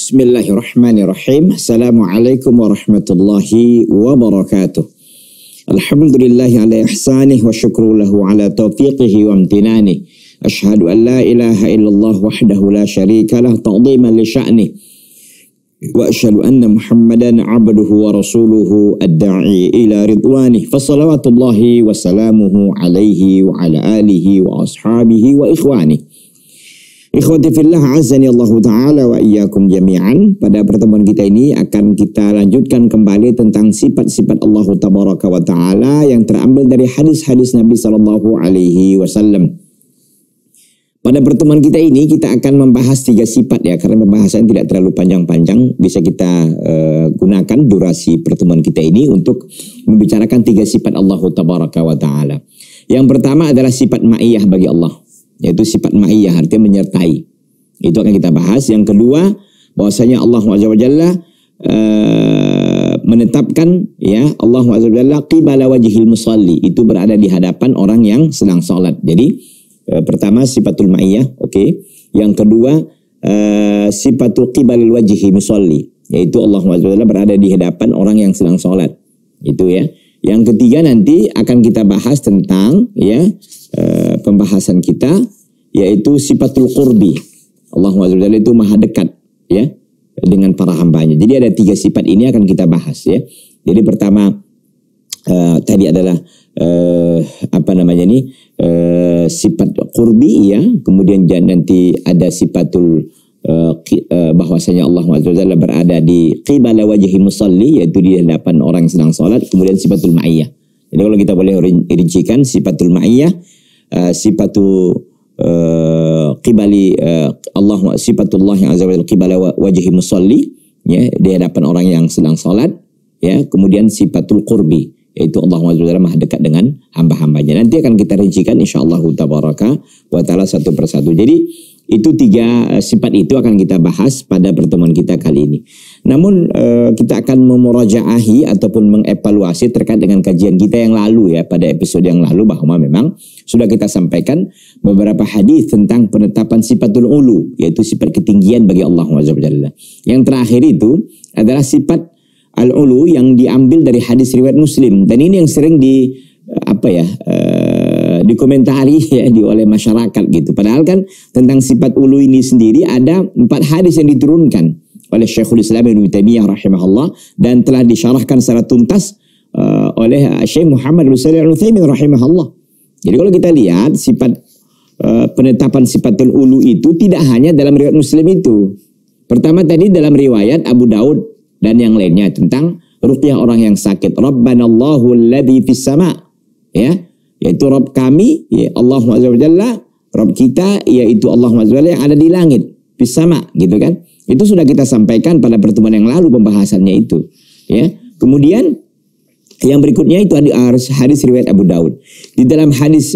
Bismillahirrahmanirrahim. Assalamualaikum warahmatullahi wabarakatuh. Alhamdulillahi ala ihsanih wa syukru lahu ala taufiqihi wa amtinanih. Ashhadu an la ilaha illallah wahdahu la syarika lah ta'ziman li sya'nih. Wa ashhadu anna Muhammadan abduhu wa rasuluhu ad-da'i ila ridwanih. Fassalawatullahi wa salamuhu alaihi wa ala alihi wa ashabihi wa ikhwanih. Ikhwati fillah azani Allah Ta'ala wa iyyakum jami'an. Pada pertemuan kita ini akan kita lanjutkan kembali tentang sifat-sifat Allah Tabaraka wa Ta'ala yang terambil dari hadis-hadis Nabi Sallallahu Alaihi Wasallam. Pada pertemuan kita ini kita akan membahas 3 sifat ya, karena pembahasan tidak terlalu panjang-panjang. Bisa kita gunakan durasi pertemuan kita ini untuk membicarakan 3 sifat Allah Tabaraka wa Ta'ala. Yang pertama adalah sifat ma'iyah bagi Allah, yaitu sifat ma'iyah, artinya menyertai. Itu akan kita bahas. Yang kedua, bahwasanya Allah Azza wa Jalla menetapkan ya, Allah Azza wa Jalla qibala wajhil musalli, itu berada di hadapan orang yang sedang salat. Jadi pertama sifatul ma'iyah, oke. Yang kedua sifatul qibalil wajhi musalli, yaitu Allah Azza wa Jalla berada di hadapan orang yang sedang salat. Itu ya. Yang ketiga nanti akan kita bahas tentang ya pembahasan kita, yaitu sifatul qurbi. Allah Azza wa Jalla itu maha dekat ya dengan para hambanya. Jadi ada 3 sifat ini akan kita bahas ya. Jadi pertama tadi adalah sifat qurbi ya. Kemudian nanti ada sifatul bahwasanya Allah Azza wa Jalla berada di qibala wajhi musalli, yaitu di hadapan orang yang sedang salat. Kemudian sifatul ma'iyah. Jadi kalau kita boleh rincikan sifatul ma'iyah, sifatu qibali Allah, sifatullah yang azza wa jalla qibala wajhi musalli ya, di hadapan orang yang sedang salat ya. Kemudian sifatul qurbi, yaitu Allah azza wa jalla maha dekat dengan hamba-hambanya. Nanti akan kita rincikan insyaallah tabaraka wa taala satu persatu. Jadi itu 3 sifat itu akan kita bahas pada pertemuan kita kali ini. Namun kita akan memurajaahi ataupun mengevaluasi terkait dengan kajian kita yang lalu ya, pada episode yang lalu, bahwa memang sudah kita sampaikan beberapa hadis tentang penetapan sifatul ulu, yaitu sifat ketinggian bagi Allah Azza wa Jalla. Yang terakhir itu adalah sifat al-ulu yang diambil dari hadis riwayat Muslim, dan ini yang sering dikomentari ya oleh masyarakat gitu. Padahal kan tentang sifat ulu ini sendiri ada 4 hadis yang diturunkan oleh Syekhul Islam Ibnu Taimiyah rahimahullah, dan telah disyarahkan secara tuntas oleh Syekh Muhammad bin Shalih Al-Utsaimin rahimahullah. Jadi kalau kita lihat sifat penetapan sifatul ulu itu tidak hanya dalam riwayat Muslim itu. Pertama tadi dalam riwayat Abu Daud dan yang lainnya tentang ruqyah orang yang sakit. Rabbanallahu alladzi fis sama' ya, yaitu Rabb kami ya Allah Azza wa Jalla, Rabb kita yaitu Allah Azza wa Jalla yang ada di langit, fis sama' gitu kan. Itu sudah kita sampaikan pada pertemuan yang lalu pembahasannya itu ya. Kemudian yang berikutnya itu hadis riwayat Abu Daud. Di dalam hadis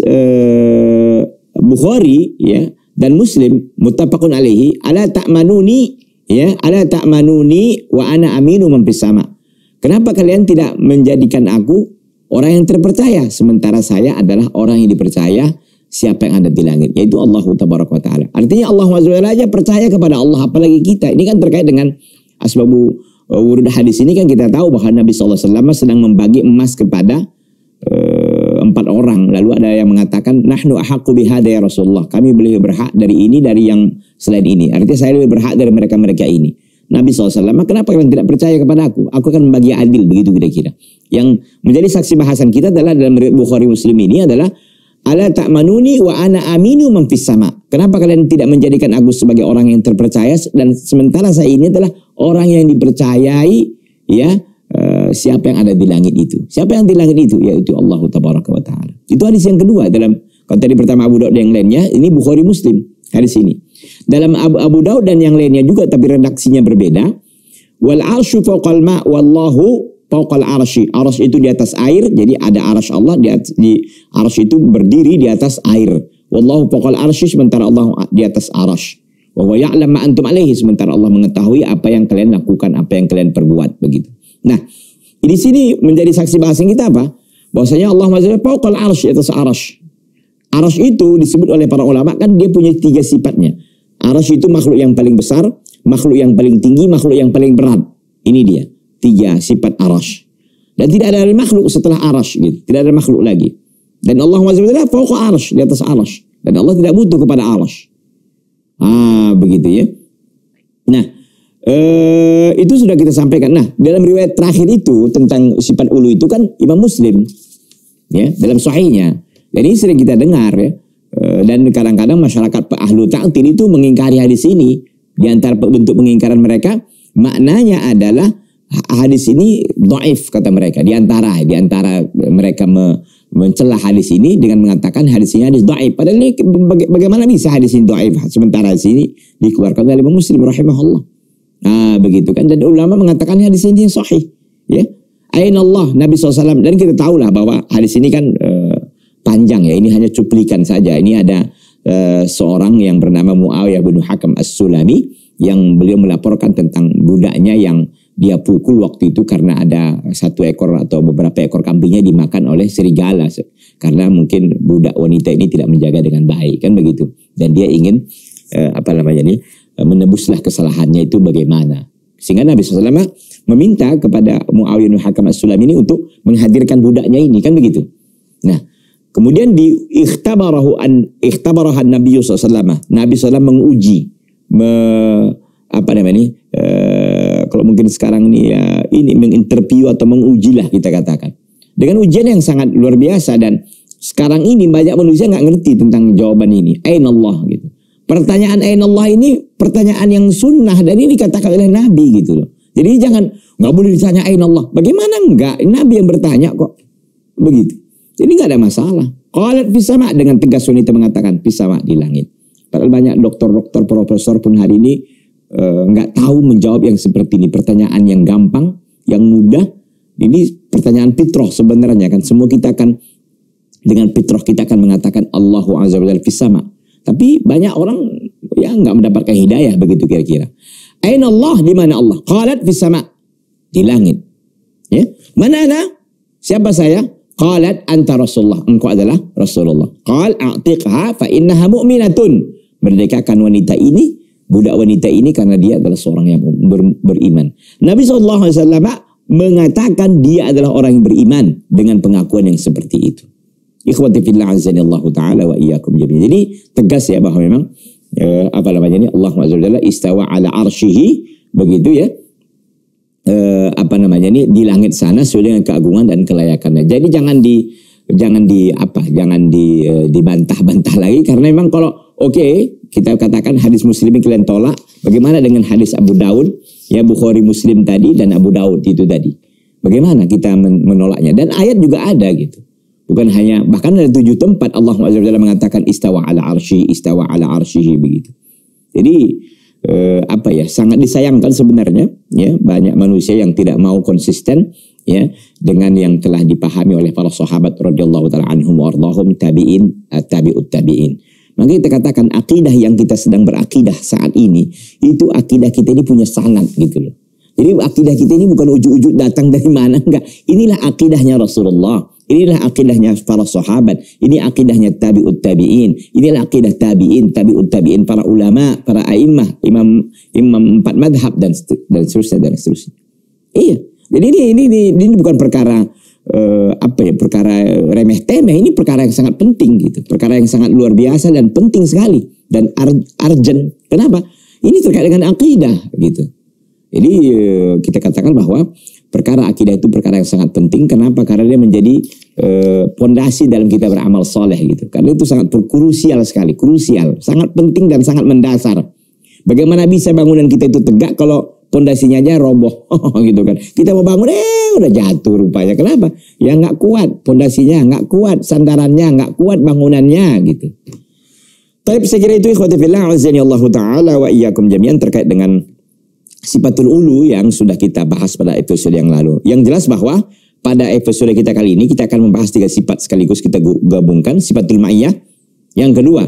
Bukhari ya dan Muslim muttafaqun alaihi, ala ta'manuni ya, ala ta'manuni wa ana aminu man fis sama'. Kenapa kalian tidak menjadikan aku orang yang terpercaya, sementara saya adalah orang yang dipercaya siapa yang ada di langit, yaitu Allah Tabaraka wa Ta'ala. Artinya Allah Azza wa Jalla aja percaya kepada Allah, apalagi kita. Ini kan terkait dengan asbabu wurud hadis ini kan kita tahu bahwa Nabi SAW sedang membagi emas kepada 4 orang. Lalu ada yang mengatakan, nahnu ahaqqu bihada ya Rasulullah, kami lebih berhak dari ini dari yang selain ini. Artinya saya lebih berhak dari mereka-mereka ini. Nabi SAW, kenapa kalian tidak percaya kepada aku? Aku akan membagi adil, begitu kira-kira. Yang menjadi saksi bahasan kita adalah dalam Bukhari Muslim ini adalah ala ta'manuni wa ana aminu man fis sama'. Kenapa kalian tidak menjadikan aku sebagai orang yang terpercaya, dan sementara saya ini adalah orang yang dipercayai ya, siapa yang ada di langit itu. Siapa yang di langit itu? Yaitu Allah Tabaraka wa Ta'ala. Itu hadis yang kedua dalam, kalau tadi pertama Abu Daud dan yang lainnya, ini Bukhari Muslim hadis ini. Dalam Abu Daud dan yang lainnya juga tapi redaksinya berbeda. Wal arsyu fawqal ma' wallahu fawqal arsy. Arsy itu di atas air, jadi ada arsy Allah di arsy itu berdiri di atas air. Wallahu fawqal arsy, sementara Allah di atas arsy. Wa huwa ya'lam ma antum alaihi, sementara Allah mengetahui apa yang kalian lakukan, apa yang kalian perbuat, begitu. Nah, di sini menjadi saksi bahasan kita apa? Bahwasanya Allah Azza wa Jalla fawqal arsy, atas arsy. Arsy itu disebut oleh para ulama kan dia punya 3 sifatnya. Arsy itu makhluk yang paling besar, makhluk yang paling tinggi, makhluk yang paling berat. Ini dia 3 sifat arash. Dan tidak ada makhluk setelah arash gitu. Tidak ada makhluk lagi. Dan Allah SWT fauqa arash, di atas arash. Dan Allah tidak butuh kepada arash. Begitu ya. Nah, itu sudah kita sampaikan. Nah, dalam riwayat terakhir itu tentang sifat ulu itu kan Imam Muslim ya, dalam sahihnya. Jadi sering kita dengar ya. Dan kadang-kadang masyarakat ahlu ta'til itu mengingkari hadis ini. Di antara bentuk pengingkaran mereka, maknanya adalah hadis ini dhaif kata mereka. Di antara mereka mencela hadis ini dengan mengatakan hadis ini hadis dhaif. Padahal ini bagaimana bisa hadis ini dhaif sementara hadis ini dikeluarkan oleh Imam Muslim rahimahullah. Begitu kan. Dan ulama mengatakan hadis ini sahih ya. Aina Allah Nabi SAW. Dan kita tahulah bahwa hadis ini kan panjang ya. Ini hanya cuplikan saja. Ini ada seorang yang bernama Muawiyah bin Hakam As-Sulami yang beliau melaporkan tentang budaknya yang dia pukul waktu itu karena ada 1 ekor atau beberapa ekor kambingnya dimakan oleh serigala karena mungkin budak wanita ini tidak menjaga dengan baik kan begitu. Dan dia ingin menebuslah kesalahannya itu bagaimana. Sehingga Nabi SAW meminta kepada Muawiyah bin Hakam As-Sulami ini untuk menghadirkan budaknya ini kan begitu. Nah, kemudian ikhtabarahan Nabi SAW. Nabi SAW menguji, kalau mungkin sekarang ini ya, ini menginterview atau mengujilah kita katakan. Dengan ujian yang sangat luar biasa dan sekarang ini banyak manusia nggak ngerti tentang jawaban ini. Aina Allah gitu. Pertanyaan Aina Allah ini pertanyaan yang sunnah dan ini dikatakan oleh Nabi gitu loh. Jadi nggak boleh ditanya Aina Allah. Bagaimana enggak? Nabi yang bertanya kok. Begitu. Jadi nggak ada masalah. Qalat fis sama, dengan tegas wanita mengatakan fis sama, di langit. Padahal banyak dokter-dokter, profesor pun hari ini nggak tahu menjawab yang seperti ini. Pertanyaan yang gampang, yang mudah. Ini pertanyaan fitrah sebenarnya kan. Semua kita akan dengan fitrah kita akan mengatakan Allahu azza wa jalla fis sama. Tapi banyak orang ya nggak mendapatkan hidayah begitu kira-kira. Aina Allah, di mana Allah? Qalat fis sama, di langit. Ya, mana ana? Siapa saya? Qalat anta Rasulullah, engkau adalah Rasulullah. Qal a'tiqha fa innaha mu'minatun. Merdekakan wanita ini, budak wanita ini karena dia adalah seorang yang beriman. Nabi SAW mengatakan dia adalah orang yang beriman dengan pengakuan yang seperti itu. Ikhwati fillah azanillahu ta'ala wa iyyakum jami'an. Jadi tegas ya bahwa memang Allah Azza wa Jalla istawa ala arsyihi, begitu ya. Di langit sana sesuai dengan keagungan dan kelayakannya. Jadi jangan dibantah-bantah lagi karena memang kalau kita katakan hadis Muslim yang kalian tolak, bagaimana dengan hadis Abu Daud ya, Bukhari Muslim tadi dan Abu Daud itu tadi, bagaimana kita menolaknya? Dan ayat juga ada gitu, bukan hanya, bahkan ada 7 tempat Allah Azza wa Jalla mengatakan istawa ala arsyihi begitu. Jadi sangat disayangkan sebenarnya ya, banyak manusia yang tidak mau konsisten ya dengan yang telah dipahami oleh para sahabat radhiyallahu taala anhum wa ardhahum, tabi'ut tabi'in. Maka kita katakan akidah yang kita sedang berakidah saat ini itu akidah kita ini punya sanad gitu loh. Jadi akidah kita ini bukan ujuk-ujuk datang dari mana, enggak. Inilah akidahnya Rasulullah. Inilah akidahnya para sahabat. Ini akidahnya tabi'ut tabi'in. Inilah akidah tabi'in, tabi'ut tabi'in, para ulama, para a'immah, imam 4 madhab dan seterusnya. Iya. Jadi ini bukan perkara perkara remeh temeh. Ini perkara yang sangat penting gitu. Perkara yang sangat luar biasa dan penting sekali dan urgent. Kenapa? Ini terkait dengan akidah gitu. Jadi kita katakan bahwa perkara akidah itu perkara yang sangat penting. Kenapa? Karena dia menjadi pondasi dalam kita beramal soleh gitu. Karena itu sangat krusial sekali, sangat penting dan sangat mendasar. Bagaimana bisa bangunan kita itu tegak kalau pondasinya aja roboh gitu kan? Kita mau bangun udah jatuh rupanya. Kenapa? Ya nggak kuat pondasinya, nggak kuat sandarannya, nggak kuat bangunannya gitu. Tapi saya kira itu ikhwati fillah azanillahu ta'ala wa iyyakum jami'an terkait dengan sifatul ulu yang sudah kita bahas pada episode yang lalu. Yang jelas bahwa pada episode kita kali ini kita akan membahas 3 sifat sekaligus kita gabungkan. Sifatul ma'iyah. Yang kedua,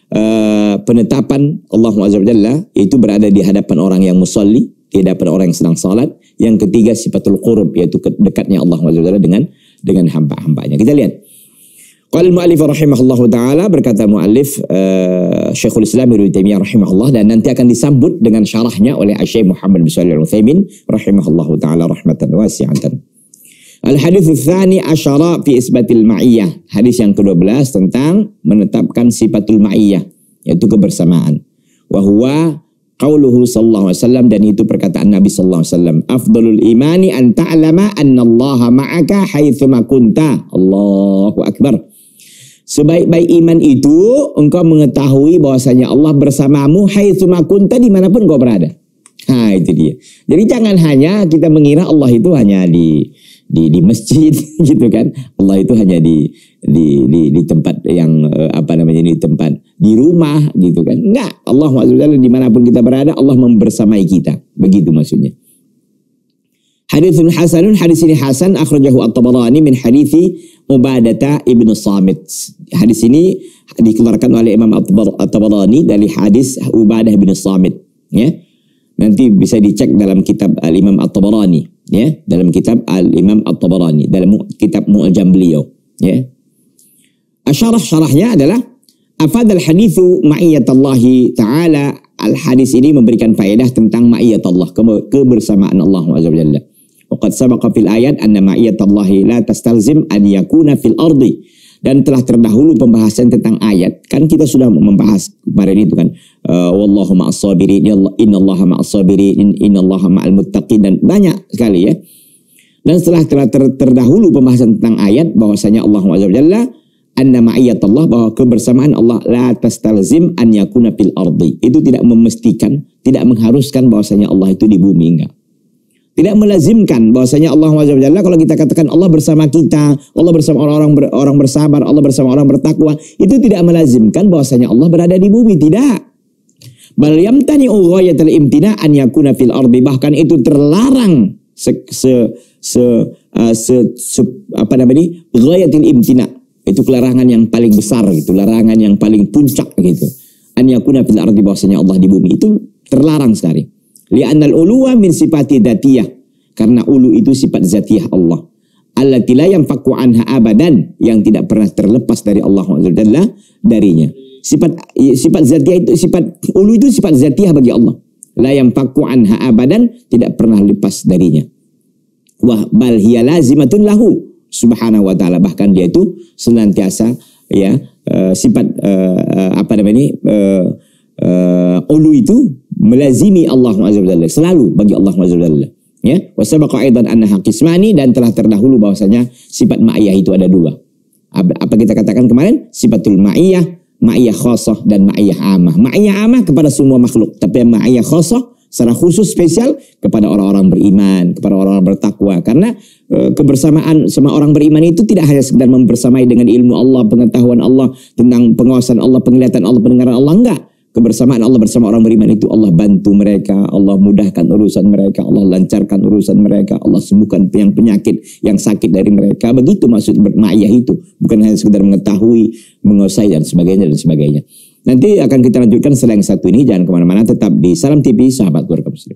penetapan Allah Azza wa Jalla yaitu berada di hadapan orang yang musalli, di hadapan orang yang sedang salat. Yang ketiga, sifatul qurub, yaitu dekatnya Allah Azza wa Jalla dengan hamba-hambanya. Kita lihat. Qala al-mu'allif rahimahullahu taala, berkata muallif Syekhul Islam Ibnu Taimiyah rahimahullah, dan nanti akan disambut dengan syarahnya oleh Syekh Muhammad bin Shalih Al-Utsaimin rahimahullahu taala rahmatan wasi'atan. Al-hadits tsani asyara fi isbatil ma'iyyah. Hadis yang ke-12 tentang menetapkan sifatul ma'iyyah, yaitu kebersamaan. Wa huwa qauluhu sallallahu alaihi wasallam, dan itu perkataan Nabi sallallahu alaihi wasallam, afdalul imani an ta'lama annallaha ma'aka haitsuma kunta. Allahu akbar. Sebaik-baik iman itu engkau mengetahui bahwasanya Allah bersamamu haitsuma kunta, dimanapun kau berada. Ha, itu dia. Jadi jangan hanya kita mengira Allah itu hanya di masjid gitu kan. Allah itu hanya di tempat yang di tempat di rumah gitu kan. Enggak, Allah SWT dimanapun kita berada, Allah membersamai kita. Begitu maksudnya. Haditsun hasanun, hadis ini hasan, akhrajahu at-Tabarani min hadithi Ubadah ibn Samit. Hadis ini dikeluarkan oleh Imam at-Tabarani dari hadis Ubadah ibn Samit, ya. Nanti bisa dicek dalam kitab Al-Imam At-Tabarani, ya, dalam kitab Al-Imam At-Tabarani, dalam kitab Mu'jam beliau, ya. Syarahnya adalah afadal hadithu ma'iyatallahi ta'ala. Al-hadis ini memberikan faedah tentang ma'iyatullah, kebersamaan Allah Azza wa Jalla. Waqad sabaqa fil ayat anna ma'iyatallahi la tastalzim an yakuna fil ardi. Dan telah terdahulu pembahasan tentang ayat. Kan kita sudah membahas kemarin itu kan. Wallahu ma'as sabirin, innallaha ma'as sabirin, innallaha ma'al muttaqin, dan banyak sekali, ya. Dan setelah terdahulu pembahasan tentang ayat bahwasanya Allah Azza wa Jalla anna ma'iyatullah, bahwa kebersamaan Allah la tastalzim an yakuna fil ardi. Itu tidak memestikan, tidak mengharuskan bahwasanya Allah itu di bumi, enggak. Tidak melazimkan bahwasanya Allah Azza wa Jalla, kalau kita katakan Allah bersama kita, Allah bersama orang bersabar, Allah bersama orang bertakwa, itu tidak melazimkan bahwasanya Allah berada di bumi, tidak. Bal yamtani'u ghayatul imtina' an yakuna fil ardi, bahkan itu terlarang ghayatul imtina', itu larangan yang paling besar gitu, larangan yang paling puncak gitu. An yakuna fil ardi, bahwasanya Allah di bumi, itu terlarang sekali. Li'annal uluwa min sifati dzatiyah, karena ulu itu sifat zatiyah Allah. Allati la yanfaku anha abadan, yang tidak pernah terlepas dari Allah Azza wa Jalla darinya. Sifat zatiyah itu, sifat ulu itu sifat zatiyah bagi Allah. La yanfaku anha abadan, tidak pernah lepas darinya. Wa bal hiya lazimatun lahu subhanahu wa ta'ala, bahkan dia itu senantiasa, ya, sifat ulu itu melazimi Allah Azza wa Jalla, selalu bagi Allah Azza wa Jalla, ya. Wa sabaqa aidan annaha qismani, dan telah terdahulu bahwasanya sifat ma'iyah itu ada dua. Apa kita katakan kemarin? Sifatul ma'iyah, ma'iyah khassah dan ma'iyah amah. Ma'iyah amah kepada semua makhluk, tapi ma'iyah khassah secara khusus spesial kepada orang-orang beriman, kepada orang-orang bertakwa. Karena kebersamaan sama orang beriman itu tidak hanya sekedar membersamai dengan ilmu Allah, pengetahuan Allah, tentang pengawasan Allah, penglihatan Allah, pendengaran Allah, enggak. Kebersamaan Allah bersama orang beriman itu Allah bantu mereka, Allah mudahkan urusan mereka, Allah lancarkan urusan mereka, Allah sembuhkan penyakit yang sakit dari mereka. Begitu maksud ma'iyah itu, bukan hanya sekedar mengetahui, menguasai, dan sebagainya dan sebagainya. Nanti akan kita lanjutkan setelah yang satu ini. Jangan kemana-mana, tetap di Salam TV, sahabat keluarga muslim.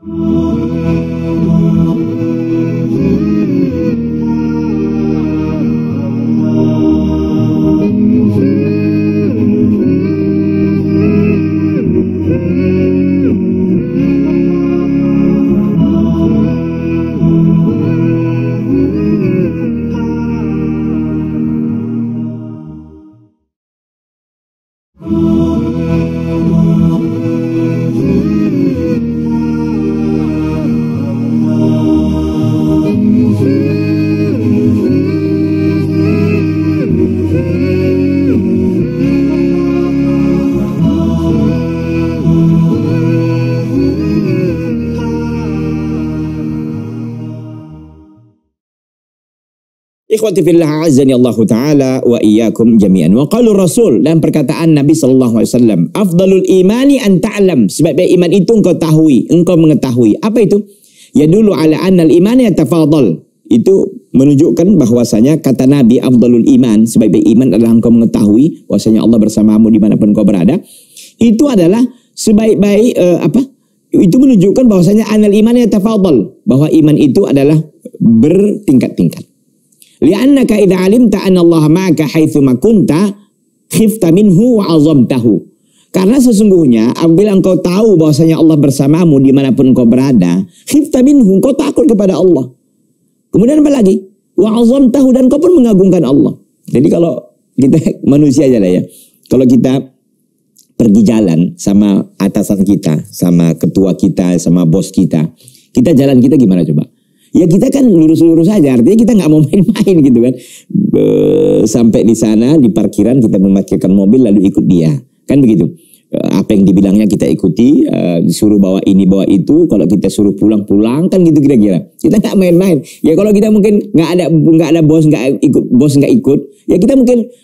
Ikhwati fillah azani Allah Ta'ala wa iyyakum jami'an. Wa qalur Rasul, dan perkataan Nabi sallallahu alaihi wasallam, afdalul imani an ta'lam, sebaik-baik iman itu engkau mengetahui. Apa itu? Yadullu ala annal iman yatafadal. Itu menunjukkan bahwasanya kata Nabi afdalul iman, sebaik-baik iman adalah engkau mengetahui bahwasanya Allah bersamamu dimanapun kau berada. Itu adalah sebaik-baik itu menunjukkan bahwasanya annal iman yatafadal, bahwa iman itu adalah bertingkat-tingkat. Li'annaka idza 'alimta anna Allah ma'aka haitsu ma kunta khifta minhu wa 'azamtahu. Karena sesungguhnya apabila engkau tahu bahwasanya Allah bersamamu dimanapun engkau berada, khifta minhu, engkau takut kepada Allah. Kemudian apa lagi? Wa 'azamtahu, dan engkau pun mengagungkan Allah. Jadi kalau kita manusia aja lah ya. Kalau kita pergi jalan sama atasan kita, sama ketua kita, sama bos kita jalan kita gimana coba? Ya kita kan lurus-lurus saja, artinya kita nggak mau main-main gitu kan. Sampai di sana di parkiran kita memarkirkan mobil lalu ikut dia, kan begitu. Apa yang dibilangnya kita ikuti, disuruh bawa ini bawa itu, kalau kita suruh pulang kan gitu kira-kira. Kita nggak main-main. Ya kalau kita mungkin nggak ada bos nggak ikut, ya kita mungkin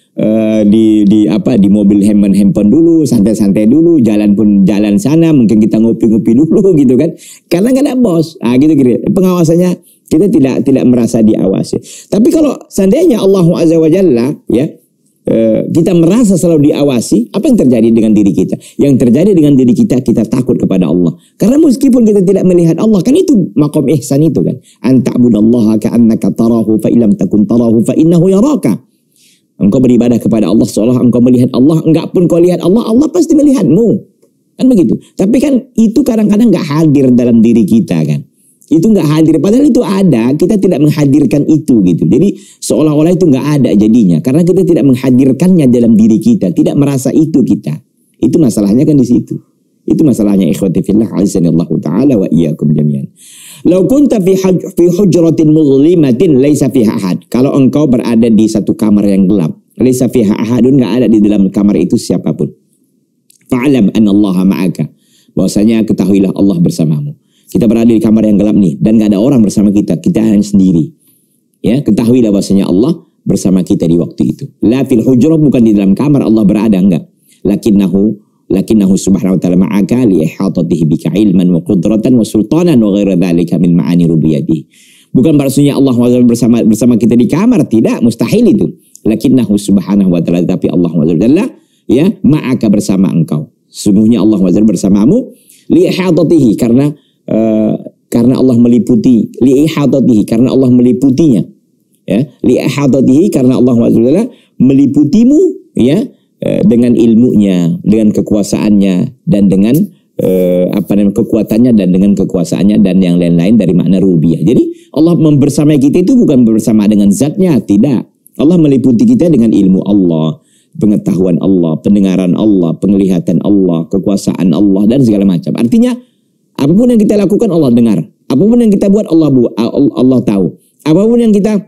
di mobil handphone dulu, santai-santai dulu, jalan sana, mungkin kita ngopi-ngopi dulu gitu kan, karena nggak ada bos, gitu kira. Pengawasannya kita tidak merasa diawasi. Tapi kalau seandainya Allah Azza wa Jalla ya, kita merasa selalu diawasi, apa yang terjadi dengan diri kita? Yang terjadi dengan diri kita takut kepada Allah. Karena meskipun kita tidak melihat Allah, kan itu maqam ihsan itu kan. An ta'budallaha ka'annaka tarahu fa illam takun tarahu fa innahu yaraka. Engkau beribadah kepada Allah seolah engkau melihat Allah. Enggak pun kau lihat Allah, Allah pasti melihatmu. Kan begitu. Tapi kan itu kadang-kadang enggak hadir dalam diri kita kan. Itu enggak hadir. Padahal itu ada, kita tidak menghadirkan itu gitu. Jadi seolah-olah itu enggak ada jadinya. Karena kita tidak menghadirkannya dalam diri kita. Tidak merasa itu kita. Itu masalahnya kan di situ. Itu masalahnya ikhwati fillah azanillahu ta'ala wa iyyakum jami'an. Lau kunta fi hujratin muzlimatin laisa fiha ahad. Kalau engkau berada di satu kamar yang gelap, laisa fiha ahadun, enggak ada di dalam kamar itu siapapun. Fa'lam anna Allah ma'aka. Bahwasanya ketahuilah Allah bersamamu. Kita berada di kamar yang gelap nih dan enggak ada orang bersama kita, kita hanya sendiri. Ya, ketahuilah bahwasanya Allah bersama kita di waktu itu. La fil hujrah, bukan di dalam kamar Allah berada, enggak. Lakinnahu subhanahu wa ta'ala ma'aka li ihatatihi bika ilman wa qudratan wa sultanan wa ghaira dzalika min ma'ani rububiyyatihi. Bukan maksudnya Allah bersama kita di kamar, tidak, mustahil itu. Lakinnahu subhanahu wa ta'ala, tapi Allah ya ma'aka, bersama engkau. Sungguhnya Allah bersamamu li ihatatihi, karena Allah meliputi, li ihatatihi, karena Allah meliputinya. Ya, li ihatatihi, karena Allah meliputimu ya, dengan ilmunya, dengan kekuasaannya, dan dengan kekuatannya, dan dengan kekuasaannya, dan yang lain-lain dari makna rububiyah. Jadi Allah membersamai kita itu bukan bersama dengan zatnya, tidak. Allah meliputi kita dengan ilmu Allah, pengetahuan Allah, pendengaran Allah, penglihatan Allah, kekuasaan Allah, dan segala macam. Artinya apapun yang kita lakukan Allah dengar, apapun yang kita buat Allah tahu, apapun yang kita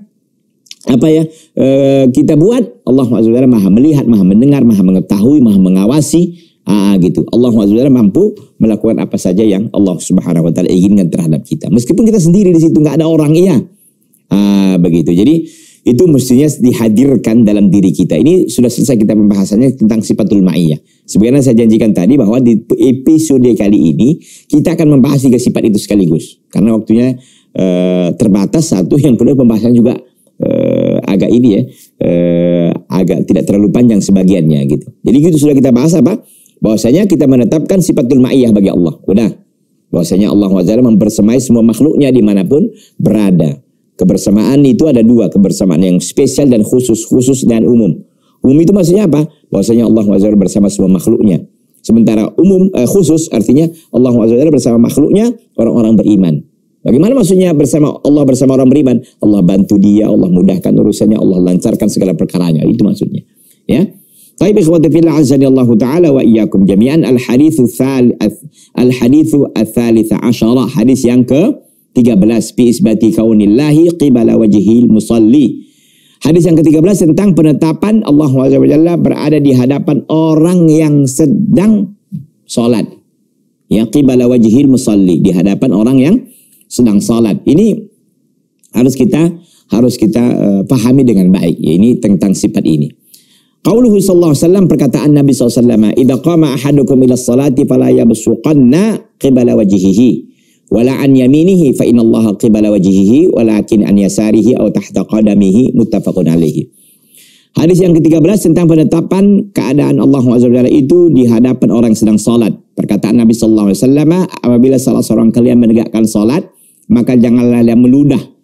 kita buat, Allah SWT maha melihat, maha mendengar, maha mengetahui, maha mengawasi, gitu. Allah SWT mampu melakukan apa saja yang Allah Subhanahu wa ta'ala inginkan terhadap kita. Meskipun kita sendiri di situ, nggak ada orang, iya. Begitu. Jadi itu mestinya dihadirkan dalam diri kita. Ini sudah selesai kita pembahasannya tentang sifatul ma'iyah. Sebagaimana saya janjikan tadi bahwa di episode kali ini kita akan membahas 3 sifat itu sekaligus. Karena waktunya terbatas, satu, yang kedua pembahasan juga agak agak tidak terlalu panjang sebagiannya gitu. Jadi gitu sudah kita bahas apa? Bahwasanya kita menetapkan sifatul ma'iyah bagi Allah. Udah. Bahwasanya Allah SWT membersamai semua makhluknya dimanapun berada. Kebersamaan itu ada 2, kebersamaan yang spesial dan khusus dan umum. Umum itu maksudnya apa? Bahwasanya Allah SWT bersama semua makhluknya. Sementara khusus artinya Allah SWT bersama makhluknya orang-orang beriman. Bagaimana maksudnya Allah bersama orang beriman? Allah bantu dia, Allah mudahkan urusannya, Allah lancarkan segala perkaranya. Itu maksudnya. Ya. Baik, ikhwati fillah azanillahu ta'ala wa iyyakum jami'an. Al-haditsu ats-tsalits asyara, hadis yang ke-13 fi isbati kaunillahi qibala wajhil musalli. Hadis yang ke-13 tentang penetapan Allah SWT berada di hadapan orang yang sedang salat. Ya, qibala wajhil musalli, di hadapan orang yang sedang salat. Ini harus kita pahami dengan baik. Ya, ini tentang sifat ini. Qauluhu sallallahu alaihi wasallam, perkataan Nabi sallallahu alaihi wasallam, "Idza qama ahadukum ila sholati fala yabsuqanna qibala wajhihi wala an yaminihi fa innallaha qibala wajhihi walakin an yasarihi aw tahta qadamihi." Muttafaqun alaihi. Hadis yang ke-13 tentang penetapan keadaan Allah SWT itu di hadapan orang sedang salat. Perkataan Nabi SAW, apabila salah seorang kalian menegakkan salat, maka janganlah dia meludah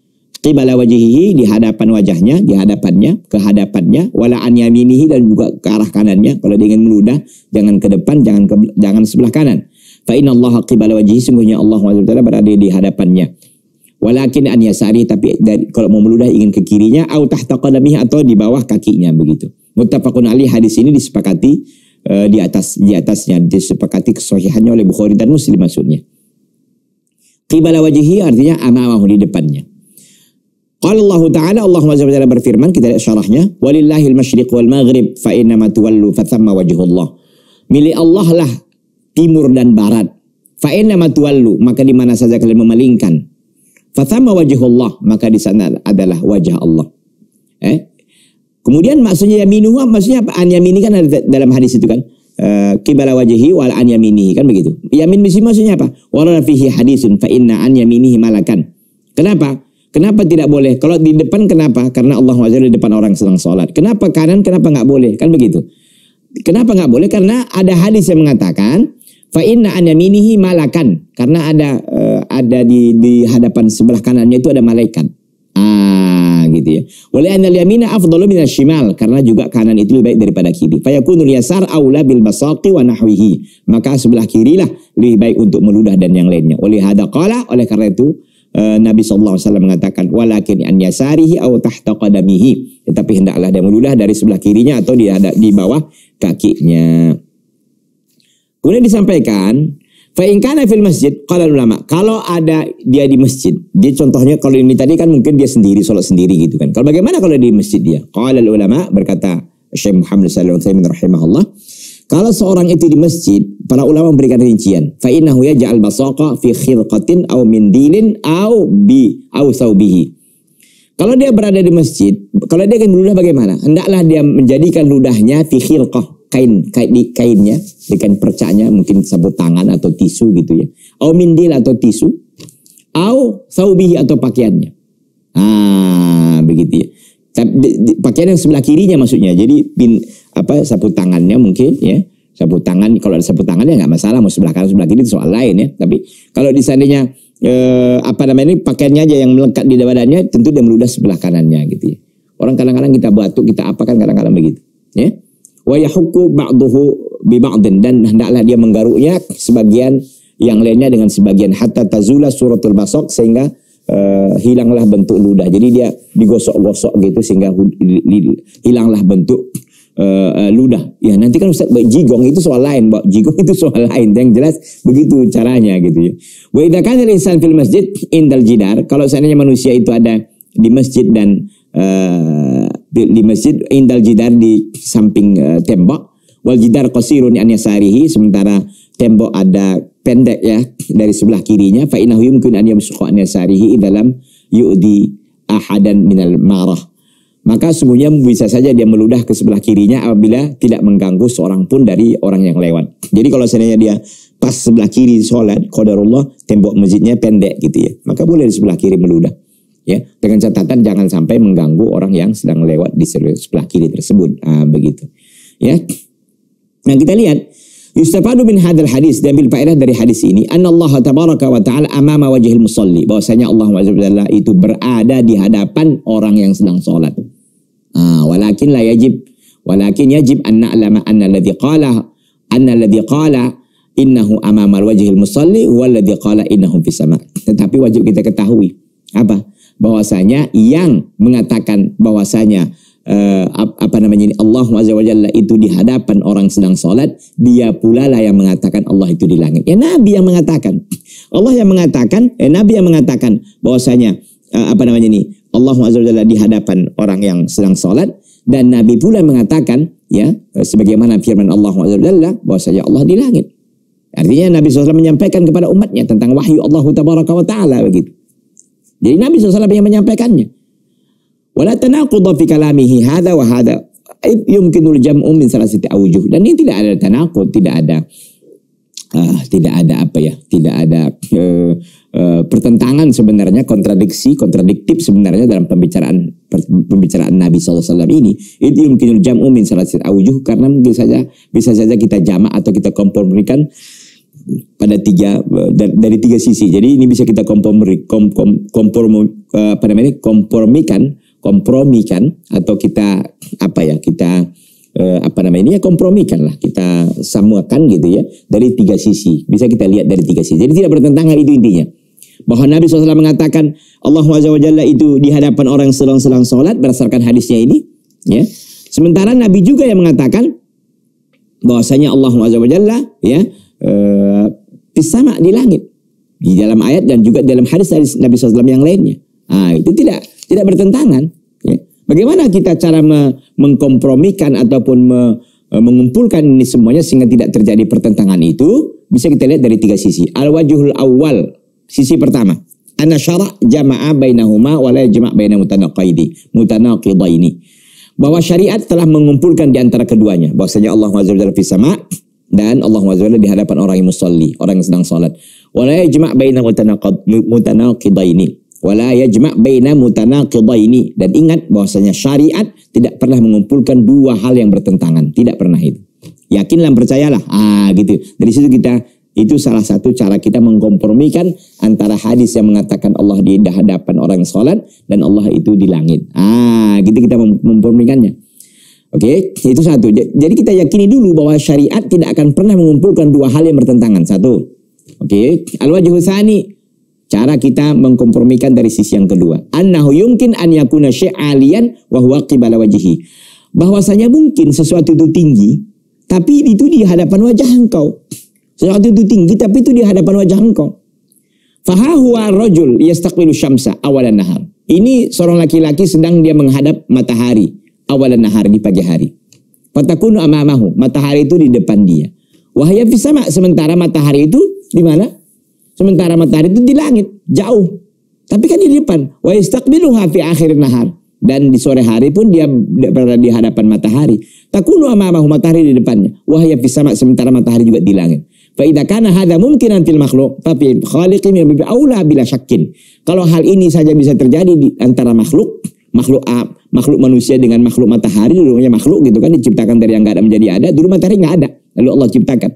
qibala wajhihi, di hadapan wajahnya, di hadapannya, ke hadapannya, wala an yaminihi, dan juga ke arah kanannya. Kalau dia ingin meludah, jangan ke depan, jangan sebelah kanan. Fa inna Allah qibala wajhihi, sungguhnya Allah SWT berada di hadapannya. Walakin an yasari, tapi kalau mau meludah ingin ke kirinya, au tahta qadamihi, atau di bawah kakinya, begitu. Muttafaqun alaih, hadis ini disepakati di atasnya disepakati kesahihannya oleh Bukhari dan Muslim maksudnya. Qibala wajhihi artinya amamahu, di depannya. Qala Allah Ta'ala, Allah SWT berfirman, kita lihat syarahnya, walillahil masyriq wal maghrib fa innama tuwallu fa thamma wajhullah. Milik Allah lah timur dan barat. Fa innama tuwallu, maka di mana saja kalian memalingkan. Fa thamma wajhullah, maka di sana adalah wajah Allah. Kemudian maksudnya yaminuhu, maksudnya apa? An yamini kan ada dalam hadis itu kan. Qibala wajhihi wal an yaminihi, kan begitu. Yamin di sini maksudnya apa? Warada fihi hadisun fa inna an yaminihi malakan. Kenapa? Kenapa tidak boleh? Kalau di depan kenapa? Karena Allah SWT di depan orang sedang sholat. Kenapa kanan? Kenapa nggak boleh? Kan begitu. Kenapa nggak boleh? Karena ada hadis yang mengatakan fa inna an yaminihi malakan. Karena ada di hadapan sebelah kanannya itu ada malaikat. Gitu ya. Wala anal yamina afdalu minasy shimal, karena juga kanan itu lebih baik daripada kiri. Fa yakunul yasar aula bil basaqi wa nahwihi. Maka sebelah kirilah lebih baik untuk meludah dan yang lainnya. Oleh hada qala, oleh karena itu Nabi SAW mengatakan walakin an yasarihi aw tahta qadamihi, tetapi hendaklah dia meludah dari sebelah kirinya atau di bawah kakinya. Kemudian disampaikan fa in kana fil masjid, qala ulama, kalau ada dia di masjid, dia contohnya kalau ini tadi kan mungkin dia sendiri salat sendiri gitu kan. Kalau bagaimana kalau di masjid dia? Qala ulama, berkata Syekh Muhammad sallallahu alaihi wasallam rahimahullah, kalau seorang itu di masjid, para ulama memberikan rincian. Fa innahu yaj'al basaqa fi khirqatin aw mindilin aw thawbihi. Kalau dia berada di masjid, kalau dia akan meludah bagaimana? Hendaklah dia menjadikan ludahnya fi khirqah, kainnya, dengan percaknya, mungkin sabut tangan atau tisu gitu ya. Aw mindil atau tisu, aw thawbihi atau pakaiannya. Begitu ya. Pakaian yang sebelah kirinya maksudnya. Jadi sapu tangannya mungkin ya. Sapu tangan, kalau ada sapu tangannya nggak masalah, mau sebelah kanan sebelah kiri itu soal lain ya. Tapi kalau di seandainya pakaiannya aja yang melekat di badannya, tentu dia meludah sebelah kanannya gitu ya. Orang kadang-kadang kita batuk, kita apa kan kadang-kadang begitu ya. Wa yahukku ba'duhu bi ba'din, dan hendaklah dia menggaruknya sebagian yang lainnya dengan sebagian, hatta tazula suratul basaq, sehingga hilanglah bentuk ludah. Jadi dia digosok-gosok gitu sehingga hilanglah bentuk ludah. Ya nanti kan Ustaz jigong itu soal lain, jigong itu soal lain. Yang jelas begitu caranya gitu ya. Wa idza kana al-insan fil masjid indal jidar, kalau seandainya manusia itu ada di masjid dan di masjid indal jidar, di samping tembok, wal jidar qasirun an yasarihi, sementara tembok ada pendek ya dari sebelah kirinya, fa innahu yumkin an yamsuqa an yasarihi dalam yu'di ahadan minal marah. Maka sungguhnya bisa saja dia meludah ke sebelah kirinya apabila tidak mengganggu seorang pun dari orang yang lewat. Jadi kalau seandainya dia pas sebelah kiri sholat, qadarullah tembok masjidnya pendek gitu ya, maka boleh di sebelah kiri meludah. Ya, dengan catatan jangan sampai mengganggu orang yang sedang lewat di sebelah kiri tersebut. Begitu. Ya. Nah, kita lihat yustafadu min hadal hadis, diambil faedah dari hadis ini, anna Allah tabaraka wa ta'ala amama wajhil musalli, bahwasanya Allah SWT itu berada di hadapan orang yang sedang salat. Walakin yajib an na'lama anna alladhi qala innahu amama wajhil musalli walladhi qala innahu fis sama'. Tetapi wajib kita ketahui apa? Bahwasanya yang mengatakan bahwasanya Allah Azza wa Jalla itu di hadapan orang sedang salat, dia pula lah yang mengatakan Allah itu di langit. Ya Nabi yang mengatakan, Allah yang mengatakan, Nabi yang mengatakan bahwasanya Allah Azza wa Jalla di hadapan orang yang sedang salat, dan Nabi pula mengatakan ya sebagaimana firman Allah Azza wa Jalla bahwasanya Allah di langit. Artinya Nabi SAW menyampaikan kepada umatnya tentang wahyu Allah Tabaraka wa Ta'ala begitu. Jadi Nabi SAW yang menyampaikannya. Wala tanaqudha fi kalamihi hadza wa hadza. Yumkinul jam'u min salasati awjuh. Dan ini tidak ada tanaqud, tidak ada pertentangan sebenarnya, kontradiktif sebenarnya dalam pembicaraan Nabi SAW ini. Itu yumkinul jam'u min salasati awjuh, karena mungkin bisa saja kita jamak atau kita kompromikan pada dari tiga sisi. Jadi ini bisa kita kompromikan atau kita kompromikan lah, kita samakan gitu ya, dari tiga sisi. Bisa kita lihat dari tiga sisi. Jadi tidak bertentangan, itu intinya. Bahwa Nabi SAW mengatakan Allah Azza wa Jalla itu di hadapan orang sedang salat berdasarkan hadisnya ini, ya. Sementara Nabi juga yang mengatakan bahwasanya Allah Azza wa Jalla ya di langit, di dalam ayat dan juga dalam hadis Nabi SAW yang lainnya. Itu tidak bertentangan. Ya. Bagaimana kita cara mengkompromikan ataupun mengumpulkan ini semuanya sehingga tidak terjadi pertentangan itu? Bisa kita lihat dari tiga sisi. Al-wajhul awal, sisi pertama, anna syara' jama'a bainahuma wa la yajma' baina mutanaqidaini. Bahwa syariat telah mengumpulkan di antara keduanya. Bahwasanya Allah Azza wa Jalla fis sama' dan Allah Azza wa Jalla di hadapan orang yang musalli, orang yang sedang salat. Wa la yajma' baina mutanaqidaini. Wa la yajma' baina mutanaqidaini. Dan ingat bahwasanya syariat tidak pernah mengumpulkan dua hal yang bertentangan. Tidak pernah itu. Yakinlah, percayalah. Gitu. Dari situ itu salah satu cara kita mengkompromikan antara hadis yang mengatakan Allah di hadapan orang salat dan Allah itu di langit. Gitu kita memkompromikannya. Oke, itu satu. Jadi kita yakini dulu bahwa syariat tidak akan pernah mengumpulkan dua hal yang bertentangan. Satu. Oke, al-wajhu tsani, cara kita mengkompromikan dari sisi yang kedua. Annahu yumkin an yakuna syai'aliyan wa huwa qibala wajhi. Bahwasanya mungkin sesuatu itu tinggi, tapi itu di hadapan wajah engkau. Sesuatu itu tinggi tapi itu di hadapan wajah engkau. Faha huwa rajul yastaqbilu syamsa awalan nahar. Ini seorang laki-laki sedang dia menghadap matahari awalan nahar, di pagi hari. Fatakunu amamahu, matahari itu di depan dia. Wahya fis sama', sementara matahari itu di mana? Sementara matahari itu di langit, jauh. Tapi kan di depan. Wa yastaqbiluha fi akhir nahar. Dan di sore hari pun dia berada di hadapan matahari. Takunu amamahu, matahari di depannya. Wahya fis sama', sementara matahari juga di langit. Fa idza kana hadza mumkinan fil makhluq fa fil khaliqi min aula bila syakkin. Kalau hal ini saja bisa terjadi di antara makhluk manusia dengan makhluk matahari, dulunya makhluk gitu kan, diciptakan dari yang enggak ada menjadi ada. Dulu matahari enggak ada, lalu Allah ciptakan.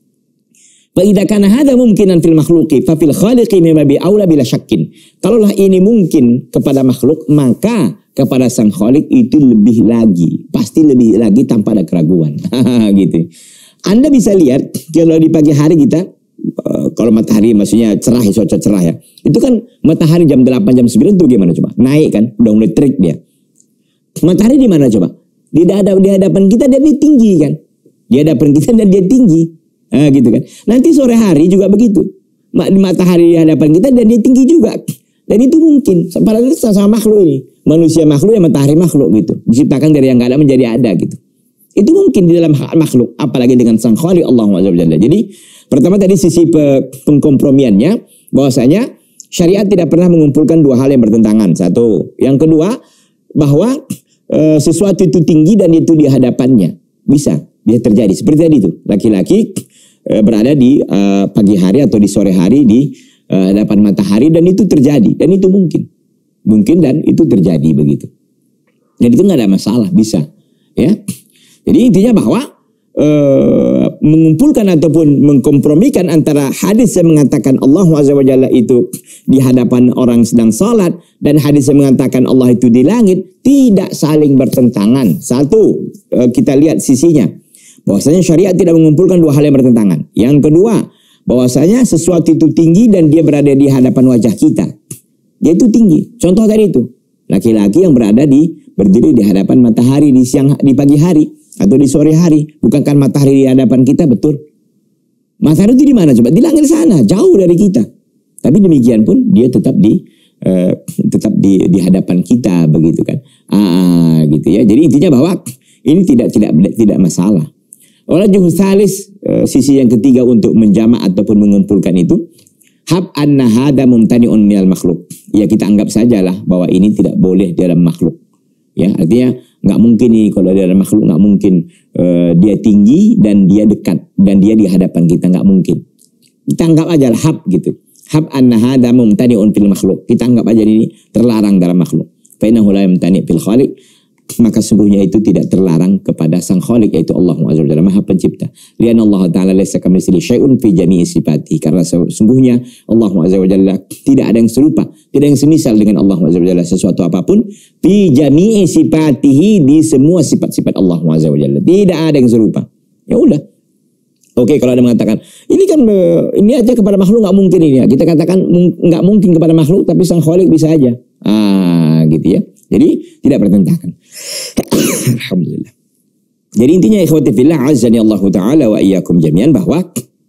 Fa idza kana hadza mumkinan fil makhluqi fa fil khaliqi min aula bila syakkin. Kalaulah ini mungkin kepada makhluk, maka kepada sang khaliq itu lebih lagi, pasti lebih lagi tanpa ada keraguan. Gitu. Anda bisa lihat kalau di pagi hari kita, kalau matahari maksudnya cerah, cuaca cerah ya. Itu kan matahari jam 8, jam 9 itu gimana coba? Naik kan, udah mulai terik dia. Matahari di mana coba? Di hadapan kita dan dia tinggi kan. Di hadapan kita dan dia tinggi. Gitu kan. Nanti sore hari juga begitu. Matahari di hadapan kita dan dia tinggi juga. Dan itu mungkin, padahal sama makhluk ini. Manusia makhluk ya matahari makhluk gitu. Diciptakan dari yang enggak ada menjadi ada gitu. Itu mungkin di dalam makhluk, apalagi dengan sang khaliq Allah Azza wa Jalla. Jadi pertama tadi sisi pengkompromiannya, bahwasanya syariat tidak pernah mengumpulkan dua hal yang bertentangan. Satu. Yang kedua, bahwa sesuatu itu tinggi dan itu di hadapannya. Bisa terjadi. Seperti tadi itu, laki-laki berada di pagi hari atau di sore hari di hadapan matahari dan itu terjadi. Dan itu mungkin. Mungkin dan itu terjadi begitu. Dan itu nggak ada masalah, bisa. Ya. Jadi intinya bahwa mengumpulkan ataupun mengkompromikan antara hadis yang mengatakan Allah Azza wa Jalla itu di hadapan orang sedang salat dan hadis yang mengatakan Allah itu di langit tidak saling bertentangan. Satu, kita lihat sisinya. Bahwasanya syariat tidak mengumpulkan dua hal yang bertentangan. Yang kedua, bahwasanya sesuatu itu tinggi dan dia berada di hadapan wajah kita. Dia itu tinggi. Contoh tadi itu, laki-laki yang berdiri di hadapan matahari di pagi hari atau di sore hari. Bukankah matahari di hadapan kita? Betul. Matahari itu di mana coba? Di langit sana, jauh dari kita. Tapi demikian pun dia tetap di hadapan kita begitu kan. Gitu ya. Jadi intinya bahwa ini tidak masalah. Wajhu tsalis, sisi yang ketiga untuk menjamak ataupun mengumpulkan itu, hab anna hada mumtani'un minal makhluk. Ya kita anggap sajalah bahwa ini tidak boleh dalam makhluk. Ya, artinya nggak mungkin nih kalau dalam makhluk, nggak mungkin dia tinggi dan dia dekat dan dia di hadapan kita, nggak mungkin. Kita anggap aja lah hab gitu. Hab anna hada mumtani'un fil makhluk. Kita anggap aja ini terlarang dalam makhluk. Fa innahu la yamtani' fil khaliq. maka sungguhnya itu tidak terlarang kepada sang Khaliq, yaitu Allah Azza wa Jalla, Maha Pencipta. Lian Allah Ta'ala laysa kamitslihi syai'un fi jami'i sifatihi, karena sungguhnya Allah Azza wa Jalla tidak ada yang serupa, tidak ada yang semisal dengan Allah Azza wa Jalla sesuatu apapun, fi jami'i sifatihi, di semua sifat-sifat Allah Azza wa Jalla. Tidak ada yang serupa. Ya udah. Oke, kalau ada mengatakan ini kan ini aja kepada makhluk nggak mungkin ini ya. Kita katakan nggak mungkin kepada makhluk, tapi sang Khaliq bisa aja. Gitu ya. Jadi tidak bertentangan. Alhamdulillah. Jadi intinya ikhwati fillah azani Allah Ta'ala wa iyyakum jami'an, bahwa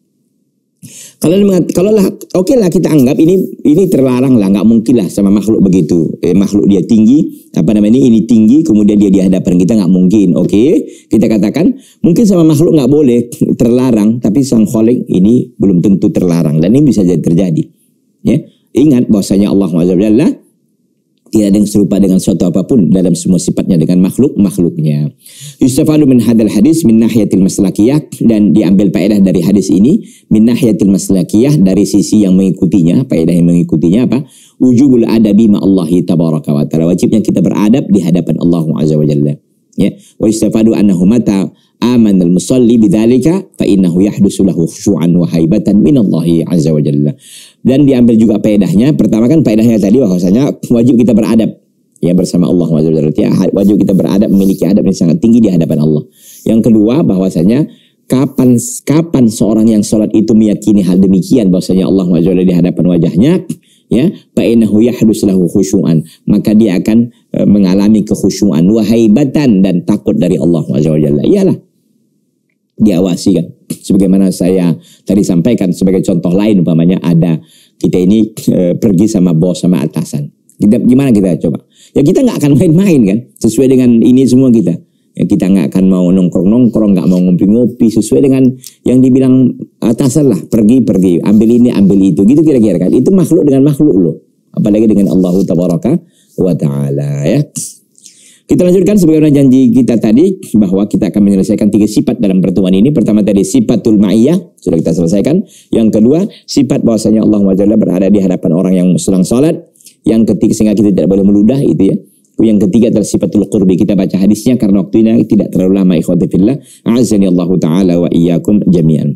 kalau lah oke lah kita anggap ini terlarang lah, nggak mungkin lah sama makhluk begitu. Makhluk dia tinggi, ini tinggi, kemudian dia di hadapan kita, nggak mungkin. Oke, kita katakan mungkin sama makhluk nggak boleh, terlarang, tapi sang Khaliq ini belum tentu terlarang, dan ini bisa jadi terjadi. Ya, ingat bahwasanya Allah Azza wa Jalla tidak ada yang serupa dengan suatu apapun dalam semua sifatnya dengan makhluknya. Yustafadu min hadal hadis min nahiyatil maslakiyah, dan diambil faedah dari hadis ini min nahiyatil maslakiyah, dari sisi yang mengikutinya. Faedah yang mengikutinya apa? Wujubul adabi ma'allahi tabaraka wa ta'ala, wajibnya kita beradab di hadapan Allah Azza wa Jalla. Ya, wa yustafadu annahu mata amanal musalli bidzalika fa innahu yahdusu lahu khusyu'an wa haibatan minallahi azza wa jalla. Dan diambil juga faedahnya. Pertama kan faedahnya tadi bahwasanya wajib kita beradab ya bersama Allah azza wa jalla. Ya, wajib kita beradab, memiliki adab yang sangat tinggi di hadapan Allah. Yang kedua bahwasanya kapan seorang yang sholat itu meyakini hal demikian, bahwasanya Allah azza wa jalla di hadapan wajahnya, ya, fa innahu yahdus lahu khusyu'an, maka dia akan mengalami kekhusyuan, wa haibatan, dan takut dari Allah azza wa jalla. Iyalah diawasi kan, sebagaimana saya tadi sampaikan sebagai contoh lain, umpamanya ada kita ini pergi sama bos, sama atasan, gimana kita coba? Ya kita nggak akan main-main kan, sesuai dengan ini semua kita. Ya, kita nggak akan mau nongkrong-nongkrong, nggak mau ngopi-ngopi, sesuai dengan yang dibilang atasan lah, pergi, ambil ini, ambil itu, gitu kira-kira kan. Itu makhluk dengan makhluk loh, apalagi dengan Allah Tabaraka wa Ta'ala ya. Kita lanjutkan sebagaimana janji kita tadi, bahwa kita akan menyelesaikan 3 sifat dalam pertemuan ini. Pertama tadi sifatul ma'iyah, sudah kita selesaikan. Yang kedua, sifat bahwasanya Allah Ta'ala berada di hadapan orang yang sedang salat. Yang ketiga, sehingga kita tidak boleh meludah, itu ya. Yang ketiga adalah sifatul qurbi. Kita baca hadisnya karena waktunya tidak terlalu lama, ikhwati fillah. A'azzani Allah Ta'ala wa iyyakum jami'an.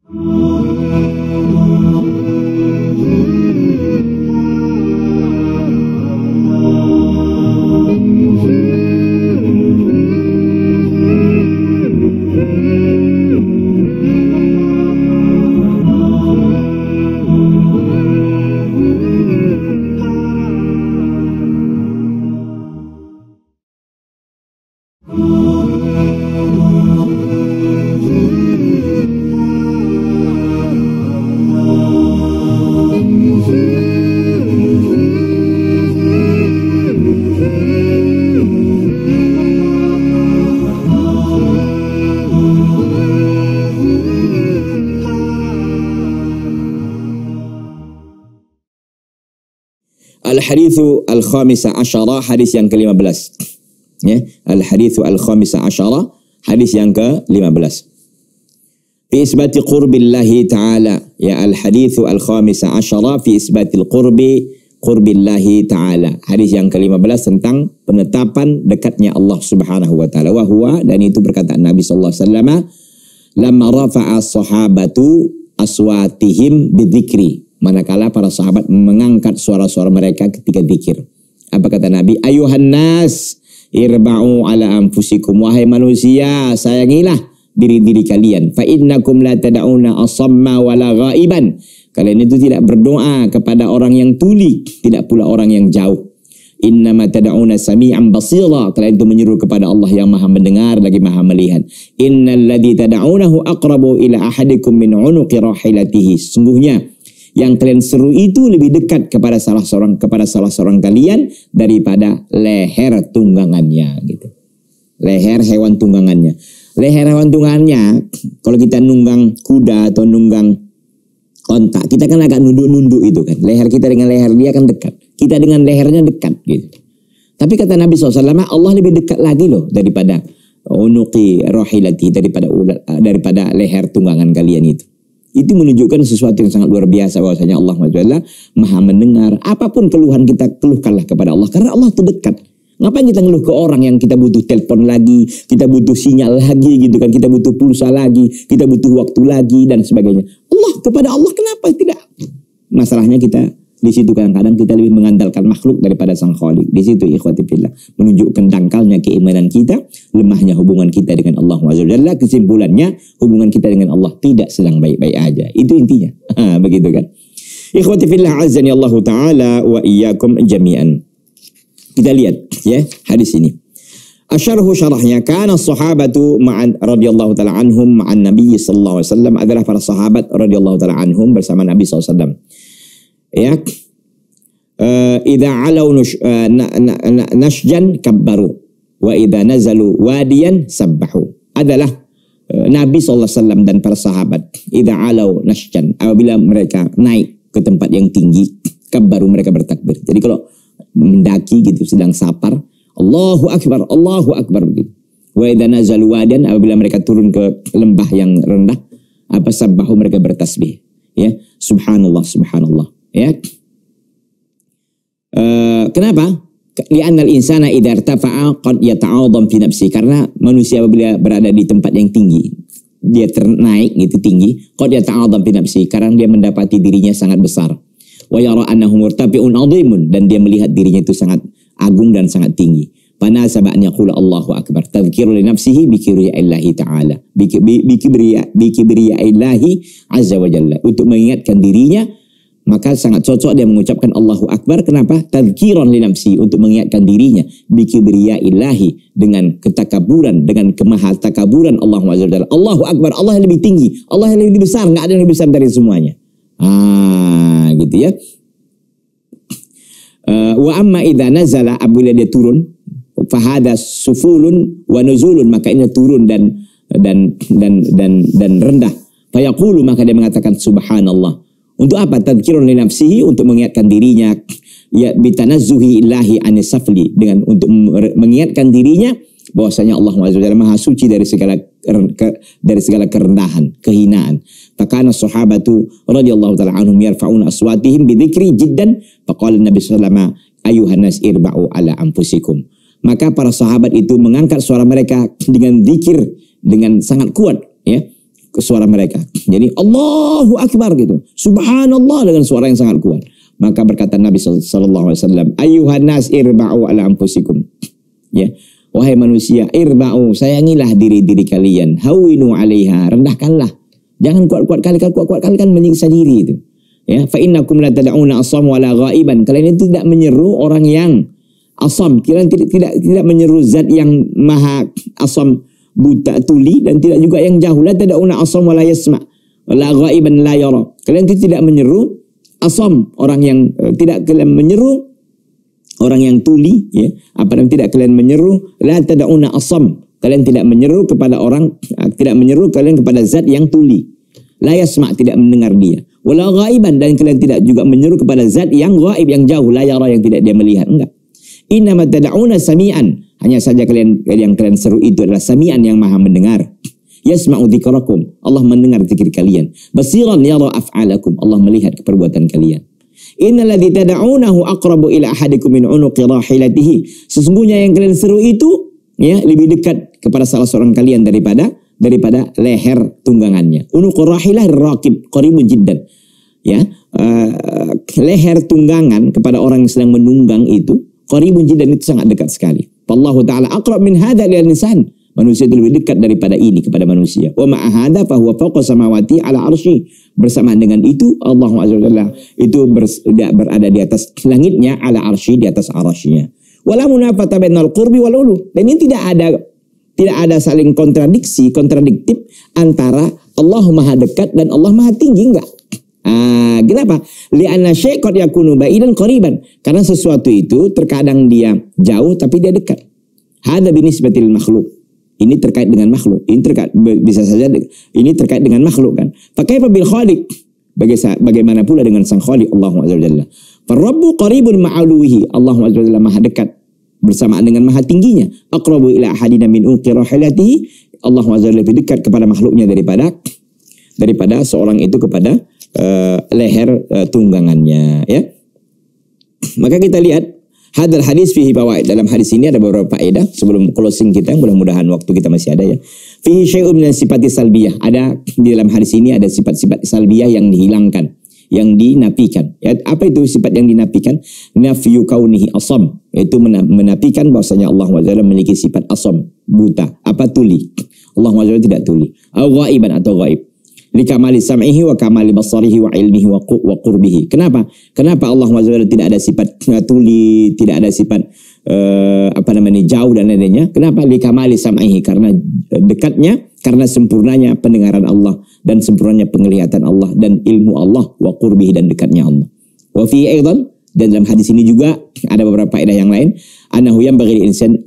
Al-hadithu al-khamisa asyara, hadis yang ke-15. Ya, al-hadithu al-khamisa asyara, hadis yang ke-15. Fi isbati qurbillahi ta'ala. Ya, al-hadithu al-khamisa asyara fi isbatil qurbillahi ta'ala. Hadis yang ke-15 tentang penetapan dekatnya Allah Subhanahu wa taala. Wa huwa, dan itu perkataan Nabi sallallahu alaihi wasallam, lamma rafa'a sahabatu aswatihim bidzikri, manakala para sahabat mengangkat suara-suara mereka ketika zikir. Apa kata Nabi? Ayuhan nas irba'u ala anfusikum, wahai manusia, sayangilah diri-diri kalian. Fa innakum la tad'una asamma wala ghaiban. Kalian itu tidak berdoa kepada orang yang tuli, tidak pula orang yang jauh. Innama tad'una sami'an basira. Kalian itu menyeru kepada Allah yang Maha mendengar lagi Maha melihat. Innal ladzi tad'unahu aqrabu ila ahadikum min 'unuqi rahilatihi. Sungguhnya yang kalian seru itu lebih dekat kepada salah seorang kalian daripada leher tunggangannya, gitu. Leher hewan tunggangannya. Leher hewan tunggangannya, kalau kita nunggang kuda atau nunggang onta, kita kan agak nunduk-nunduk itu kan. Leher kita dengan leher dia kan dekat. Kita dengan lehernya dekat gitu. Tapi kata Nabi SAW, Allah lebih dekat lagi loh daripada unuqi rahilati, daripada leher tunggangan kalian itu. Itu menunjukkan sesuatu yang sangat luar biasa, bahwasanya Allah SWT Maha mendengar apapun keluhan kita, keluhkanlah kepada Allah karena Allah terdekat. Ngapain kita ngeluh ke orang yang kita butuh telepon lagi, kita butuh sinyal lagi gitu kan, kita butuh pulsa lagi, kita butuh waktu lagi dan sebagainya. Kepada Allah kenapa tidak? Masalahnya kita di situ kadang-kadang kita lebih mengandalkan makhluk daripada Sang Khaliq. Di situ ikhwati fillah menunjukkan dangkalnya keimanan kita, lemahnya hubungan kita dengan Allah Azza wa Jalla. Kesimpulannya hubungan kita dengan Allah tidak sedang baik-baik aja. Itu intinya. Begitu kan? Ikhwati fillah azani Allah taala wa iyyakum jami'an. Kita lihat ya hadis ini. Asyarhu syarahnya, kana sahabatu ma'an radhiyallahu taala anhum ma'an Nabi sallallahu alaihi wasallam, adalah para sahabat radhiyallahu taala anhum bersama Nabi sallallahu alaihi wasallam. Ya. Idza alau nashjan kabbaru wa idza nazalu wadiyan sabbahu. Adalah Nabi sallallahu alaihi wasallam dan para sahabat, idza alau nashjan, apabila mereka naik ke tempat yang tinggi, kabbaru, mereka bertakbir. Jadi kalau mendaki gitu sedang safar, Allahu Akbar begitu. Wa idza nazalu wadiyan, apabila mereka turun ke lembah yang rendah, sabbahu, mereka bertasbih. Ya, subhanallah ya. Kenapa? Li'annal insana idza irtafa'a qad yata'adham fi nafsi, karena manusia apabila berada di tempat yang tinggi, dia ternaik gitu tinggi, qad yata'adham fi nafsi, karena dia mendapati dirinya sangat besar. Wa yara annahu murtafi'un 'azimun, dan dia melihat dirinya itu sangat agung dan sangat tinggi. Fanasaba an yaqula Allahu akbar tadhkiru li nafsihi bi kibriya'illahi ta'ala bi kibriya'illahi azza wa jalla, untuk mengingatkan dirinya, maka sangat cocok dia mengucapkan Allahu akbar. Kenapa? Tadhkiran li nafsi, untuk mengingatkan dirinya, bi kibriya'illahi, dengan ketakaburan, dengan kemahatakaburan Allah azza wa jalla. Allahu akbar, Allah yang lebih tinggi, Allah yang lebih besar, enggak ada yang lebih besar dari semuanya. Gitu ya. Wa amma idza nazala, apabila dia turun, fahada sufulun wa nuzulun, maka ini turun dan rendah. Fayaqulu, maka dia mengatakan subhanallah. Untuk apa? Tadhkirun li nafsihi, untuk mengingatkan dirinya, ya bitanazzuhi illahi anisafli, dengan untuk mengingatkan dirinya bahwasanya Allah Azza wa Jalla Maha suci dari segala kerendahan, kehinaan. Fakana sahabatu radhiyallahu taala anhum yarfa'una aswatihim bidzikri jiddan, faqala Nabi sallallahu alaihi wasallam ayuhan nas irba'u ala anfusikum. Maka para sahabat itu mengangkat suara mereka dengan zikir, dengan sangat kuat ya, suara mereka. Jadi Allahu Akbar gitu, subhanallah, dengan suara yang sangat kuat. Maka berkata Nabi sallallahu alaihi wasallam, ayuhan nas irba'u ala anfusikum. Ya. Wahai manusia, irba'u, sayangilah diri-diri kalian, hawinu 'alaiha, rendahkanlah. Jangan kuat-kuat kali, kuat-kuat kali kan menyiksa diri itu. Ya, fa innakum la tad'una asam wala ghaiban. Kalian itu tidak menyeru orang yang asam, kalian tidak menyeru zat yang maha asam, buta tuli, dan tidak juga yang jauh. La tad'una asam wala yasma wala ghaiban la yara. Kalian itu tidak menyeru asam, orang yang tidak kalian menyeru orang yang tuli, ya. Dan tidak kalian menyeru la tad'una asam, kalian tidak menyeru kepada orang, tidak menyeru kalian kepada zat yang tuli. La yasma, tidak mendengar dia. Wala ghaiban, dan kalian tidak juga menyeru kepada zat yang ghaib, yang jauh, la yara, yang tidak dia melihat. Enggak. Innama tad'una sami'an, hanya saja kalian yang kalian seru itu adalah sami'an, yang maha mendengar. Yasma'u dzikrakum, Allah mendengar zikir kalian. Basiran yara af'alakum, Allah melihat perbuatan kalian. Innalladzi tad'unahu aqrabu ila ahadikum min unuqi rahilatihi, sesungguhnya yang kalian seru itu ya lebih dekat kepada salah seorang kalian daripada leher tunggangannya. Unuqur rahilah raqib qaribun jiddan. Ya, leher tunggangan kepada orang yang sedang menunggang itu qaribun jiddan, itu sangat dekat sekali. Wallahu taala aqrab min hadza lil insan. Manusia itu lebih dekat daripada ini kepada manusia. Wa ma'a hadza fa huwa fawqa samawati ala arsy. Bersamaan dengan itu Allah Azza wa Jalla itu berada di atas langitnya, ala arsy, di atas arsy-Nya. Wala munafata bainal qurbi wal ulu. Dan ini tidak ada saling kontradiktif antara Allah Maha dekat dan Allah Maha tinggi, enggak. Kenapa? Li'anna syai' qad yakunu ba'idan qariban. Karena sesuatu itu terkadang dia jauh tapi dia dekat. Hadza binisbatil makhluk. Ini terkait dengan makhluk. Ini terkait, bisa saja ini terkait dengan makhluk kan. Fakaifa bil khaliq? Bagaimana pula dengan sang khaliq Allah Azza wa Jalla? Farabbu qaribun ma'aluhi. Allah Azza wa Jalla Maha dekat bersamaan dengan maha tingginya. Aqrabu ila ahadina min unqi rahilatihi. Allah Azza wa Jalla lebih dekat kepada makhluknya daripada seorang itu kepada leher tunggangannya, ya. Maka kita lihat Hadal hadis fihi fawaid. Dalam hadis ini ada beberapa faedah. Sebelum closing kita, mudah-mudahan waktu kita masih ada ya. Fihi syai'un min sifati salbiyah. Ada di dalam hadis ini ada sifat-sifat salbiyah yang dihilangkan, yang dinafikan. Ya, apa itu sifat yang dinafikan? Nafyu kaunihi asam, yaitu menafikan bahwasanya Allah SWT memiliki sifat asam, buta, apa tuli. Allah SWT tidak tuli. Au ghaiban atau ghaib. Likamali sam'ihi wa kamali basarihi wa ilmihi wa qurbihi. Kenapa? Kenapa Allah SWT tidak ada sifat tuli, tidak ada sifat jauh dan lainnya? Kenapa? Likamali sam'ihi, karena dekatnya, karena sempurnanya pendengaran Allah dan sempurnanya penglihatan Allah dan ilmu Allah, wa qurbihi, dan dekatnya Allah. Wa fi aidan, dan dalam hadis ini juga ada beberapa faedah yang lain. Annahu yanbaghi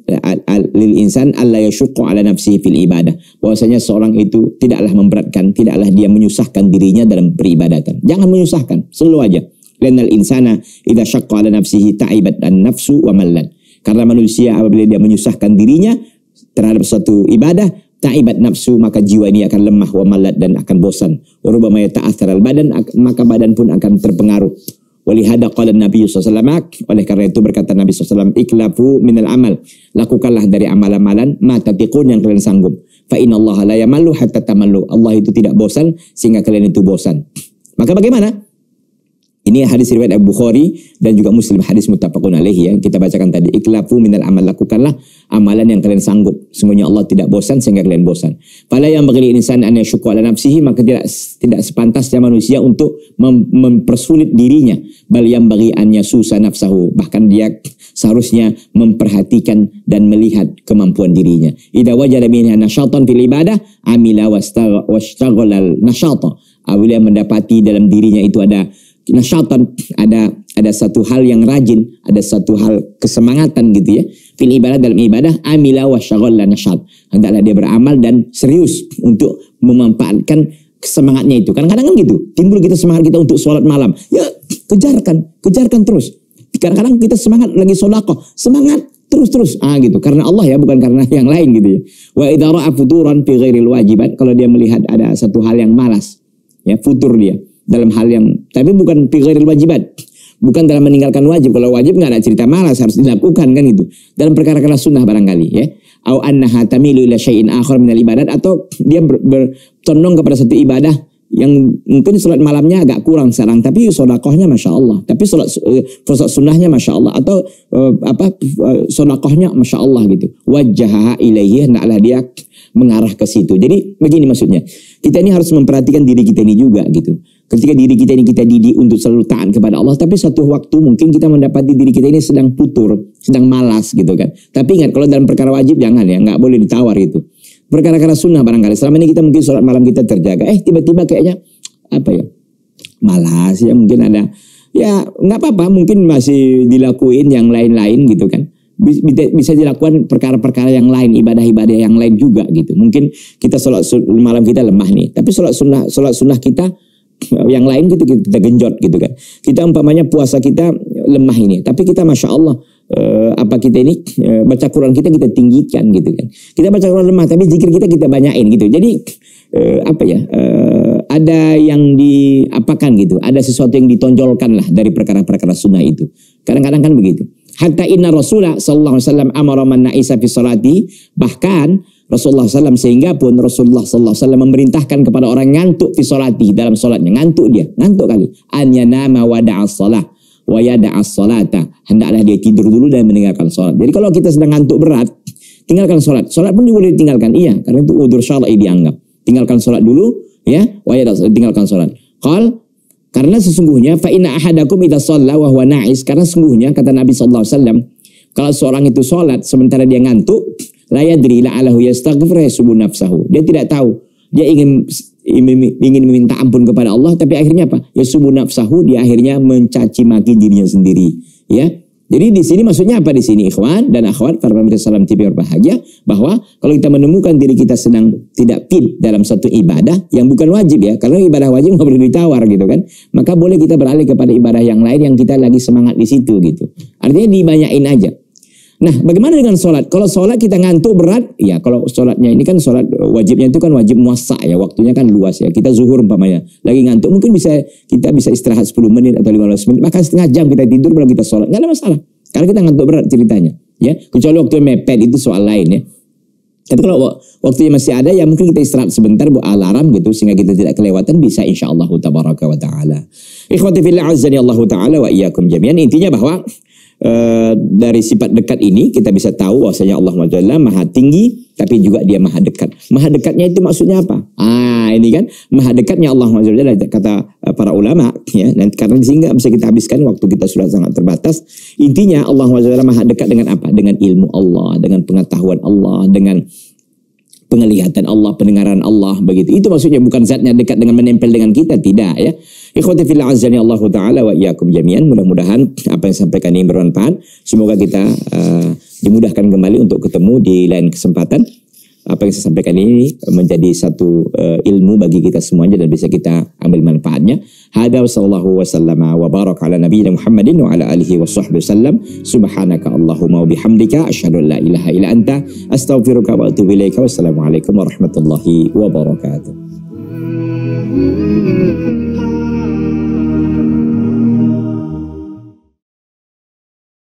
lil insan alla yashqa ala nafsihi fil ibadah. Bahwasanya seorang itu tidaklah memberatkan, tidaklah dia menyusahkan dirinya dalam peribadatan. Jangan menyusahkan, slow aja. Lanal insana idza syaqqa ala nafsihi ta'ibat an nafsu wa mallan. Karena manusia apabila dia menyusahkan dirinya terhadap suatu ibadah, ta'ibat nafsu, maka jiwa ini akan lemah, wa mallat, dan akan bosan. Wa rubbama yata'athar al badan, maka badan pun akan terpengaruh. Walihada qala Nabi SAW, oleh karena itu berkata Nabi SAW, iklafu minal amal, lakukanlah dari amal-amalan ma tatiqun, yang kalian sanggup. Fa innallaha la yamallu hatta tamallu, Allah itu tidak bosan sehingga kalian itu bosan. Maka bagaimana? Ini hadis riwayat Abu Bukhari dan juga Muslim, hadis muttafaqun alaihi ya. Kita bacakan tadi, iklafu minal amal, lakukanlah amalan yang kalian sanggup. Sungguhnya Allah tidak bosan sehingga kalian bosan. Fala yang bagi insan an yashqa ala nafsihi, maka tidak sepantasnya manusia untuk mempersulit dirinya. Bal yang bagi an yasusa nafsahu, bahkan dia seharusnya memperhatikan dan melihat kemampuan dirinya. Idza wajada minha nasyatan fil ibadah amila wastaghala al nasyata. Apabila mendapati dalam dirinya itu ada nasyatan, ada satu hal yang rajin, ada satu hal kesemangatan gitu ya. Fil ibadah, dalam ibadah, amila wa syaghala nasyat. Hendaklah dia beramal dan serius untuk memanfaatkan semangatnya itu. Kadang-kadang kan gitu, timbul kita semangat kita untuk sholat malam. Ya, kejarkan terus. Kadang-kadang kita semangat lagi sholaqah, semangat terus. Gitu. Karena Allah ya, bukan karena yang lain gitu ya. Wa idza ra'a futuran fi ghairil wajibat, kalau dia melihat ada satu hal yang malas, ya futur dia dalam hal yang, tapi bukan fi ghairil wajibat, bukan dalam meninggalkan wajib. Kalau wajib nggak ada cerita malas, harus dilakukan kan itu. Dalam perkara-perkara sunnah barangkali ya. Au annaha tamilu ila syai'in akhar minal ibadat, atau dia bertondong kepada satu ibadah yang mungkin sholat malamnya agak kurang sekarang, tapi sedekahnya masya Allah, tapi sholat sunnahnya masya Allah, atau sedekahnya masya Allah gitu. Wajjaha ilaihi, hendaklah dia mengarah ke situ. Jadi begini maksudnya, kita ini harus memperhatikan diri kita ini juga gitu. Ketika diri kita ini kita didik untuk selalu taat kepada Allah, tapi suatu waktu mungkin kita mendapati diri kita ini sedang futur, sedang malas gitu kan. Tapi ingat, kalau dalam perkara wajib jangan ya, nggak boleh ditawar gitu. Perkara-perkara sunnah barangkali selama ini kita mungkin sholat malam kita terjaga, tiba-tiba kayaknya malas ya, mungkin ada ya, nggak apa-apa, mungkin masih dilakuin yang lain-lain gitu kan. Bisa dilakukan perkara-perkara yang lain, ibadah-ibadah yang lain juga gitu. Mungkin kita sholat malam kita lemah nih, tapi sholat sunnah kita yang lain gitu kita genjot gitu kan. Kita umpamanya puasa kita lemah ini, tapi kita masya Allah kita ini baca Quran kita tinggikan gitu kan. Kita baca Quran lemah, tapi zikir kita banyain gitu. Jadi ada yang diapakan gitu, ada sesuatu yang ditonjolkan lah dari perkara-perkara sunnah itu. Kadang-kadang kan begitu. Hatta inna Rasulullah sallallahu alaihi wasallam amara man na'isa fi salati, bahkan Rasulullah SAW, sehingga pun Rasulullah SAW memerintahkan kepada orang ngantuk fi salati, dalam salatnya, ngantuk kali, an yanama wa da'as salah wa yada'as salata, hendaklah dia tidur dulu dan meninggalkan salat. Jadi kalau kita sedang ngantuk berat, tinggalkan salat. Salat pun boleh ditinggalkan, iya, karena itu udzur syar'i dianggap. Tinggalkan salat dulu ya, wa tinggalkan salat. Karena sesungguhnya fa inna ahadakum idza shalla wa huwa na'is, karena sesungguhnya kata Nabi SAW, kalau seorang itu salat sementara dia ngantuk, la yadri la'alahu yastaghfir yasubbu nafsahu, dia tidak tahu, dia ingin meminta ampun kepada Allah, tapi akhirnya apa? Yasubbu nafsahu, dia akhirnya mencaci maki dirinya sendiri ya. Jadi di sini maksudnya apa di sini ikhwan dan akhwat para pemirsa Salam TV berbahagia, bahwa kalau kita menemukan diri kita sedang tidak fit dalam satu ibadah yang bukan wajib ya, karena ibadah wajib nggak boleh ditawar gitu kan, maka boleh kita beralih kepada ibadah yang lain yang kita lagi semangat di situ gitu. Artinya dibanyain aja. Nah, bagaimana dengan sholat? Kalau sholat kita ngantuk berat, ya kalau sholatnya ini kan sholat wajibnya itu kan wajib muassa ya, waktunya kan luas ya. Kita zuhur umpamanya, lagi ngantuk mungkin kita bisa istirahat 10 menit atau 15 menit, maka setengah jam kita tidur baru kita sholat, nggak ada masalah. Karena kita ngantuk berat ceritanya, ya. Kecuali waktu mepet itu soal lain, ya. Tapi kalau waktunya masih ada, ya mungkin kita istirahat sebentar buat alarm gitu, sehingga kita tidak kelewatan, bisa insyaallah tabaraka wa ta'ala. Ikhwati fillah azani Allah ta'ala wa iyyakum jami'an. Intinya bahwa dari sifat dekat ini kita bisa tahu bahwasanya Allah SWT maha tinggi, tapi juga dia maha dekat. Maha dekatnya itu maksudnya apa? Ini kan maha dekatnya Allah SWT, kata para ulama, ya. Dan karena sehingga bisa kita habiskan waktu kita sudah sangat terbatas. Intinya Allah SWT maha dekat dengan apa? Dengan ilmu Allah, dengan pengetahuan Allah, dengan penglihatan Allah, pendengaran Allah, begitu. Itu maksudnya, bukan zatnya dekat dengan menempel dengan kita, tidak, ya. Ikhwati fillah azani Allah ta'ala wa iyyakum jami'an. Mudah-mudahan apa yang sampaikan ini bermanfaat. Semoga kita dimudahkan kembali untuk ketemu di lain kesempatan. Apa yang saya sampaikan ini menjadi satu ilmu bagi kita semuanya dan bisa kita ambil manfaatnya. Hada wa sallallahu wa sallama wa baraka ala nabiyyina Muhammadin wa ala alihi wa sahbihi wasallam. Subhanaka Allahumma wa bihamdika asyhadu an la ilaha illa anta astaghfiruka wa atubu ilaika. Wassalamualaikum warahmatullahi wabarakatuh.